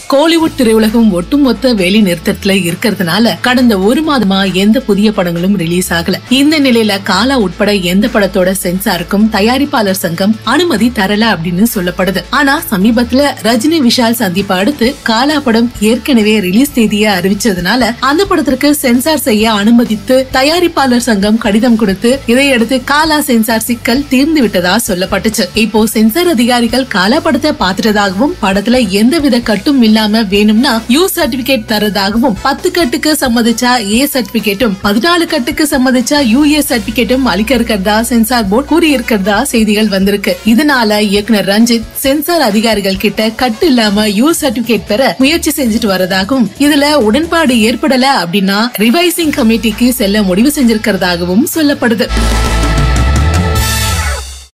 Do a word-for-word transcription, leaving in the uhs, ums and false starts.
கோலிவுட் திரையுலகம் ஒட்டுமொத்த வேலை நிறுத்தத்துல இருக்கிறதுனால கடந்த ஒரு மாதமா எந்த புதிய படங்களும் ரிலீஸ் ஆகல. இந்த நிலையில காலா உட்பட எந்த படத்தோட சென்சாருக்கும் தயாரிப்பாளர் சங்கம் அனுமதி தரல அப்படின்னு சொல்லப்படுது. ஆனா சமீபத்துல ரஜினி விஷால் சந்திப்பை அடுத்து காலா படம் ஏற்கனவே ரிலீஸ் தேதியை அறிவிச்சதுனால அந்த படத்திற்கு சென்சார் செய்ய அனுமதித்து தயாரிப்பாளர் சங்கம் கடிதம் கொடுத்து இதையடுத்து காலா சென்சார் சிக்கல் தீர்ந்து விட்டதா சொல்லப்பட்டுச்சு. இப்போ சென்சார் அதிகாரிகள் காலா படத்தை பாத்துட்டதாகவும் படத்துல எந்தவித கட்டும் இல்லாம வேணும்னா யூ சர்டிபிகேட் தரதாகவும் பத்து கட்டுக்கு சம்மதிச்சா ஏ சர்டிபிகேட்டும் பதினாலு கட்டுக்கு சம்மதிச்சா யூஏ சர்டிபிகேட்டும் அளிக்க இருக்கிறதா சென்சார் போர்டு கூறியிருக்கிறதா செய்திகள் வந்திருக்கு. இதனால இயக்குனர் ரஞ்சித் சென்சார் அதிகாரிகள் கிட்ட கட்டு இல்லாம யூ சர்டிபிகேட் பெற முயற்சி செஞ்சுட்டு வரதாகவும் இதுல உடன்பாடு ஏற்படல அப்படின்னா ரிவைசிங் கமிட்டிக்கு செல்ல முடிவு செஞ்சிருக்கிறதாகவும் சொல்லப்படுது.